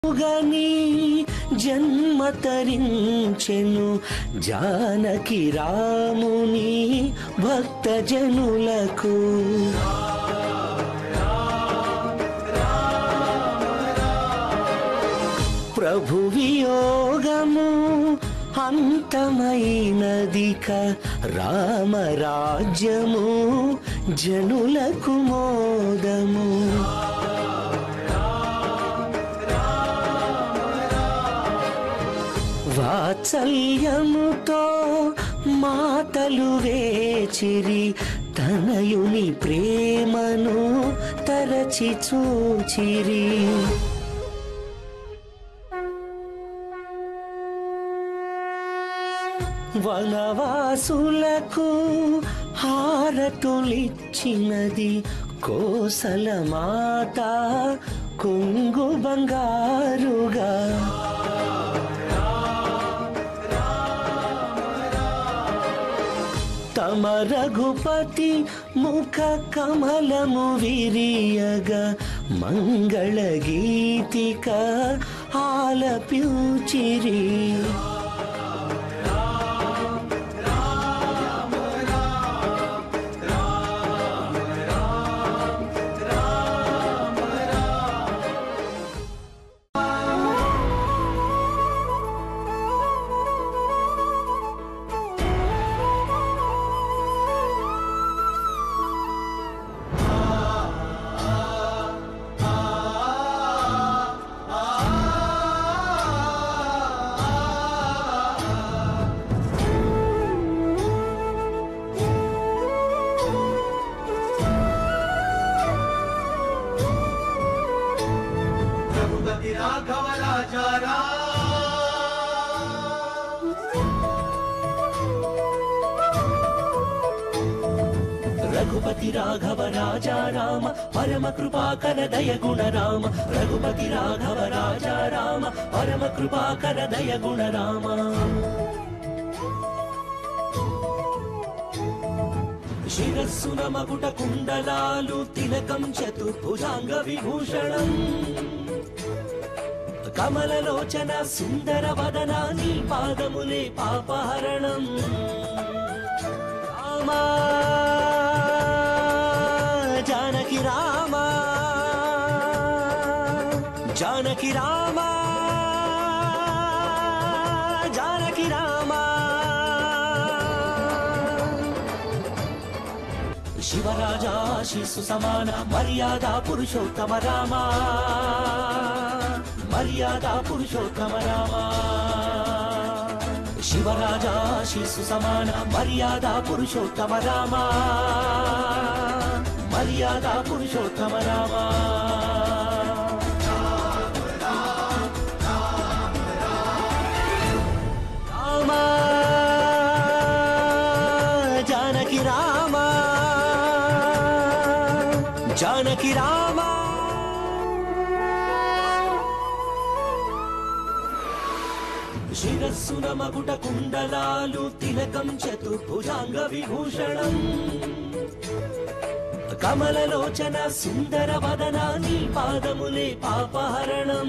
గని జన్మ తరించెను జానకి రాముని భక్త జనులకు ప్రభు వియోగము అంతమైనదిక రామరాజ్యము జనులకు మోదము వాత్సల్యముతో మాతలు వేచిరి తనయుని ప్రేమను తరచి చూచిరి వనవాసులకు హారతులిచ్చినది కోసల మాత కొంగు బంగారుగా తమ రఘుపతి ముఖ కమలము విరియగా మంగళ గీతిక ఆలపించిరి रघुपति राघव राजा राम परम कृपाकर दय गुण राम रघुपति राघव राजा राम परम कृपाकर दय गुण राम शिरस्सुन मकुट कुंडलालु तिलकं चतुर्भुजांग विभूषणं कमललोचन सुंदर वदना नी पादमुले पापहरणं रामा जानकी रामा जानकी रामा जानकी रामा शिवराजा शिशु समान मर्यादा पुरुषोत्तम रामा मर्यादा पुरुषोत्तम रामा शिवराजा शिशु समान मर्यादा पुरुषोत्तम रामा मर्यादा पुरुषोत्तम रामा रामा जानकी रामा जानकी रामा शिरस्सुन मकुट कुंडलालु तिलकं चतुर्भुजांग विभूषणं कमललोचन सुंदर वदना नी पादमुले पापहरणं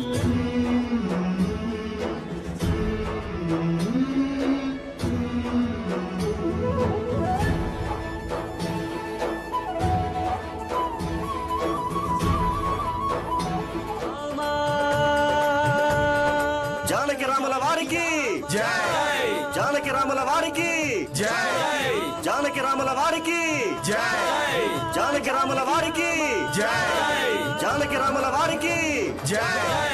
जानकी रामुल वारिकी जय जानकी रामुल वारिकी जय जानकी रामुल वारिकी जय जानकी रामुल वारिकी जय जानकी रामुल वारिकी जय